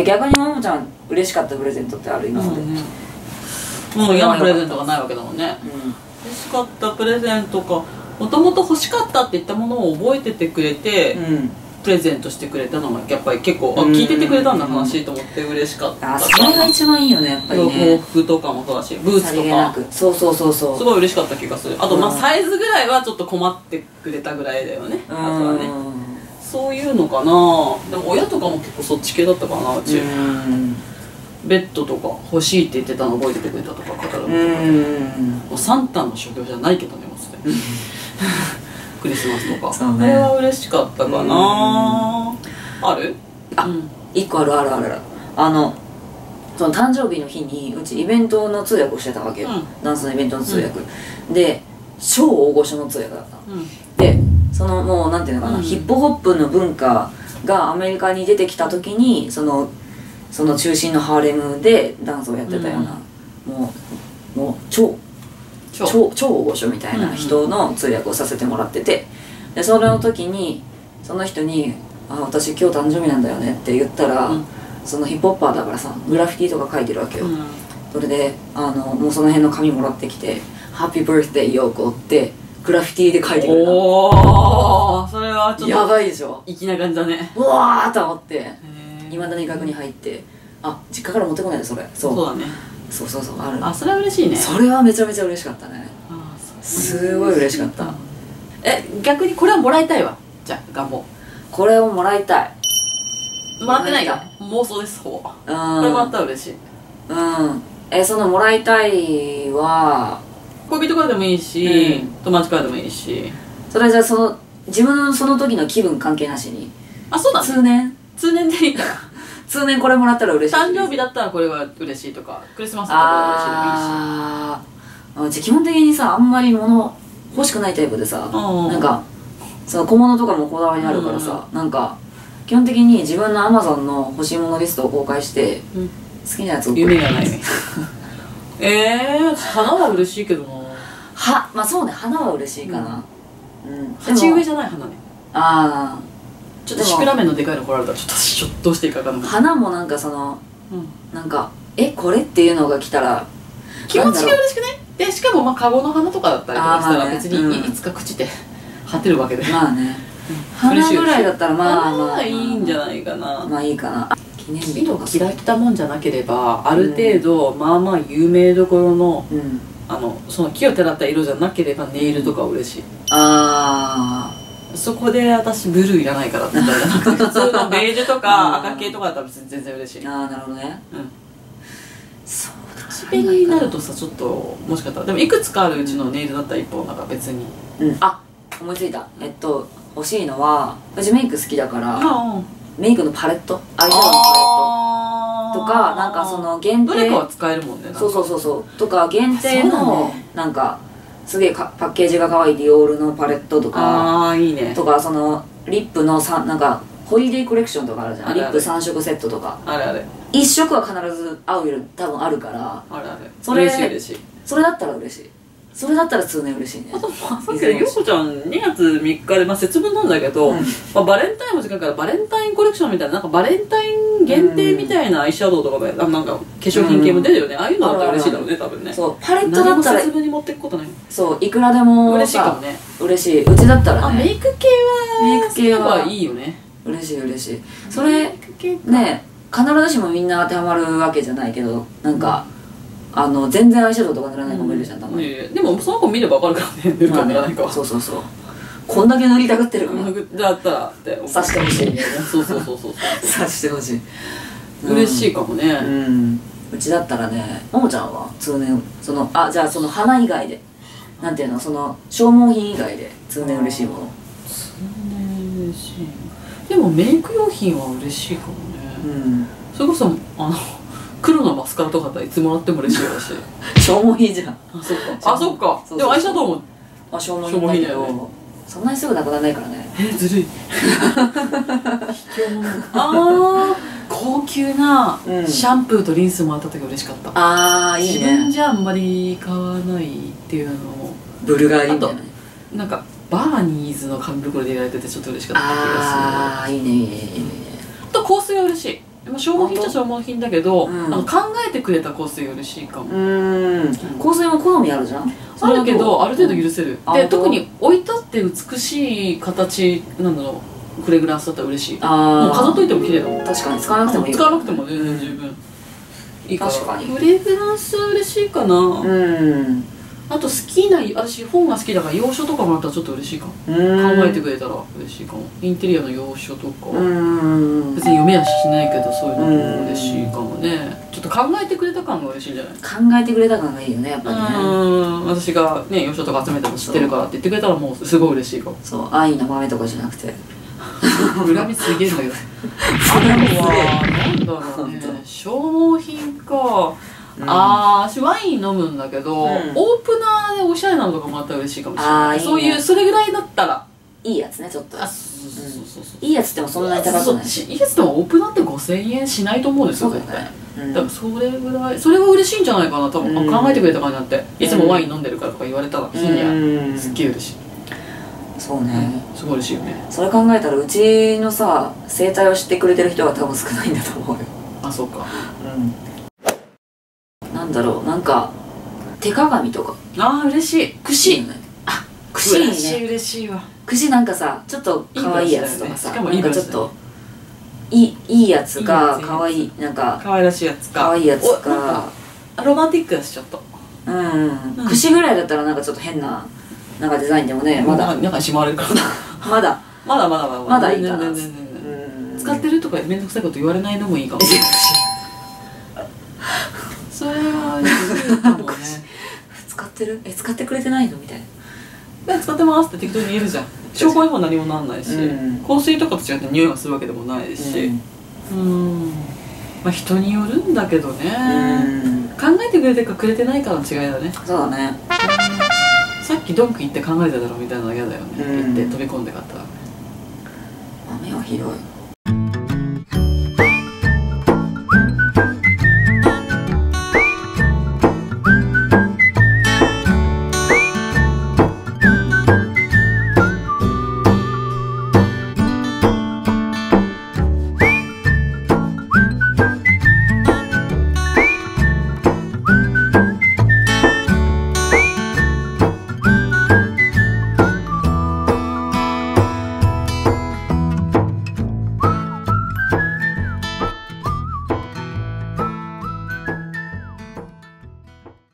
逆にももちゃん嬉しかったプレゼントってある今まで？ もう嫌なプレゼントがないわけだもんね。嬉しかったプレゼントか、もともと欲しかったって言ったものを覚えててくれて、プレゼントしてくれたのがやっぱり結構、聞いててくれたんだ話と思って嬉しかった。 それが一番いいよね、やっぱりね。 洋服とかもそうだし、ブーツとかそうそうそうそう、 すごい嬉しかった気がする。あとまあサイズぐらいはちょっと困ってくれたぐらいだよね。あとはね、そういうのかな。でも親とかも結構そっち系だったかな、うち。ベッドとか欲しいって言ってたの覚えててくれたとか、カタログとかで。もうサンタの職業じゃないけどね、もうすでに。クリスマスとか。それは嬉しかったかな。ある？ 一個あるあるある。その誕生日の日にうちイベントの通訳をしてたわけよ。ダンスのイベントの通訳。で、超大御所の通訳だった。で、そのもうなんていうのかな、ヒップホップの文化がアメリカに出てきた時にその中心のハーレムでダンスをやってたような、もう超大御所みたいな人の通訳をさせてもらってて、でその時にその人に「あ、私今日誕生日なんだよね」って言ったら、そのヒップホッパーだからさグラフィティとか書いてるわけよ。それでもうその辺の紙もらってきて「ハッピーバースデーヨーコ」ってグラフィティで書いてくれた。 おお、それはちょっとやばいでしょ。 粋な感じだね。 うわーと思って、いまだに額に入って、実家から持ってこないでそれ。そうだね。 そうそうそう、ある。 それは嬉しいね。 それはめちゃめちゃ嬉しかったね。すごい嬉しかった。 逆にこれはもらいたいわ。じゃあ願望、 これをもらいたい。 もらってないか、妄想です。これもらったら嬉しい。 そのもらいたいは恋人からでもいいし、友達からでもいいし、 それじゃあ自分のその時の気分関係なしに、 そうだね、通年でいいから。 通年これもらったら嬉しい。 誕生日だったらこれが嬉しいとか、クリスマスだったら嬉しいでもいいし。 うち基本的にさ、あんまり物欲しくないタイプでさ、なんかその小物とかもこだわりあるからさ、なんか基本的に自分の Amazon の欲しいものリストを公開して好きなやつを夢がないね。花は嬉しいけどな。 まあそうね、花は嬉しいかな。 鉢植えじゃない花ね。ちょっとシクラメンのでかいの来られたらちょっとどうしていいか分かんない。花もなんかなんかこれっていうのが来たら気持ちが嬉しくない？でしかもまあカゴの花とかだったりとかしたら別にいつか口で張ってるわけで、 まあね、花ぐらいだったらまあいいんじゃないかな。 まあいいかな。記念日とか嫌いったもんじゃなければ、ある程度まあまあ有名どころのその木をてらった色じゃなければネイルとか嬉しい。そこで私ブルーいらないからって言ったらじゃなくて、普通のベージュとか赤系とかだったら別に全然嬉しい。 なるほどね。 そうだ、口紅になるとさ、ちょっともしかしたらでもいくつかあるうちのネイルだったら一本なんか別に。 思いついた。欲しいのは、うちメイク好きだからメイクのパレット、アイシャドウのパレットとか、なんかその限定、 どれかは使えるもんね。 そうとか限定のなんかすげえパッケージが可愛いディオールのパレットとか、 いいね。 とかそのリップのなんかホリデーコレクションとかあるじゃん。リップ3色セットとか、1色は必ず合う色多分あるから、それだったら嬉しい。それだったら通年嬉しいね。あとさっきのヨコちゃん2月3日で節分なんだけど、バレンタインも時間からバレンタインコレクションみたいな、なんかバレンタイン限定みたいなアイシャドウとかでなんか化粧品系も出るよね。ああいうのだったら嬉しいだろうね、多分ね。 そうパレットだったら節分に持っていくことない。 そういくらでも嬉しいかもね。 嬉しい。うちだったらね、 メイク系はいいよね。 嬉しい。それね、必ずしもみんな当てはまるわけじゃないけど、なんか全然アイシャドウとか塗らない子もいるじゃん、たまに。 でもその子見れば分かるからね、塗るか塗らないかは。 そうこんだけ塗りたがってるからだったらって刺してほしい。 そう刺してほしい。 嬉しいかもね。 うちだったらね、ももちゃんは通年じゃあその花以外でなんていうの、その消耗品以外で通年嬉しいもの。 通年嬉しい。でもメイク用品は嬉しいかもね。それこそ黒のマスカラとかだったらいつもらっても嬉しいし。 消耗品じゃん。 そっか。でもアイシャドウも消耗品だけど、そんなにすぐなくならないからね。 ずるい。高級なシャンプーとリンスもらった時嬉しかった。いいね。自分じゃあんまり買わないっていうのも。 ブルガリみたいな。 なんかバーニーズの紙袋で入れられててちょっと嬉しかった気がする。 いいね。 あと香水は嬉しい。 まあ消耗品っちゃ消耗品だけど、 うん、 考えてくれた香水嬉しいかも。 香水も好みあるじゃん。 あるけどある程度許せる、で特に置いたって美しい形なんだろう、フレグランスだったら嬉しい。もう飾っといても綺麗だもん。 確かに使わなくてもいい。 使わなくても全然十分いいから。 確かにフレグランスは嬉しいかな。あと好きな、私本が好きだから洋書とかもらったらちょっと嬉しいかも。考えてくれたら嬉しいかも。インテリアの洋書とか別に読めやしないけど、そういうのも嬉しいかもね。ちょっと考えてくれた感が嬉しいんじゃない？ 考えてくれた感がいいよね、やっぱりね。 私がね洋書とか集めても知ってるからって言ってくれたらもうすごい嬉しいかも。 そう、安易な豆とかじゃなくて恨みすげえんだけどあとはなんだろうね、消耗品か。私ワイン飲むんだけど、オープナーでおしゃれなのとかもあったら嬉しいかもしれない。そういうそれぐらいだったらいいやつね、ちょっと。 いいやつってもそんなに高くない。 いいやつでもオープナーって5000円しないと思うんですよ絶対。だからそれぐらい、それは嬉しいんじゃないかな多分。考えてくれた感じになって、いつもワイン飲んでるからとか言われたら日にはすっげえ嬉しい。そうね、すごい嬉しいよね。 それ考えたらうちのさ生態を知ってくれてる人が多分少ないんだと思うよ。 あ、そうか。 なんだろう、なんか手鏡とか。 嬉しい。櫛。 櫛ね。 嬉しいわ。 櫛なんかさ、ちょっと可愛いやつとかさ、なんかちょっといいやつが可愛い、なんか可愛らしいやつか、 可愛いやつか、 ロマンティックだしちょっと。 櫛ぐらいだったらなんかちょっと変ななんかデザインでもね、まだ中にしまわれるからまだまだいいかな。 使ってるとか面倒くさいこと言われないのもいいかも。それはいいかもね。 使ってる？使ってくれてないのみたいな。使ってますって適当に言えるじゃん。証拠にも何もなんないし、香水とかと違って匂いがするわけでもないし、まあ人によるんだけどね。考えてくれてかくれてないかの違いだね。 そうだね。 さっきドンク行って考えただろみたいなの嫌だよね。行って飛び込んで買ったら。 雨はひどい。